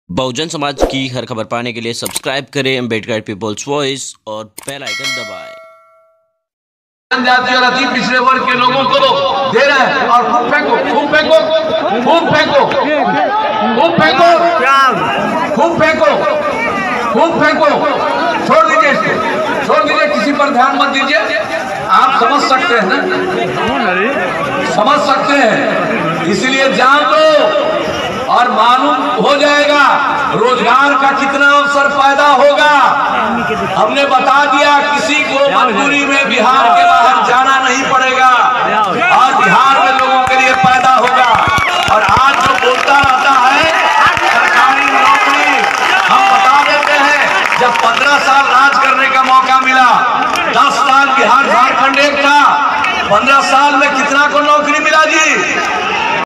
बहुजन समाज की हर खबर पाने के लिए सब्सक्राइब करें अम्बेडकर पीपल्स वॉइस और बेल आइकन दबाएं। जनजाति और अति पिछड़े वर्ग के लोगों को दे रहे हैं और खूब फेंको, खूब फेंको, खूब फेंको, खूब फेंको, खूब फेंको, खूब फेंको। छोड़ दीजिए इसको, छोड़ दीजिए, किसी पर ध्यान मत दीजिए। आप समझ सकते हैं ना, समझ सकते हैं, इसीलिए जान दो और मालूम हो जाएगा रोजगार का कितना अवसर पैदा होगा। हमने बता दिया, किसी को मजबूरी में बिहार के बाहर जाना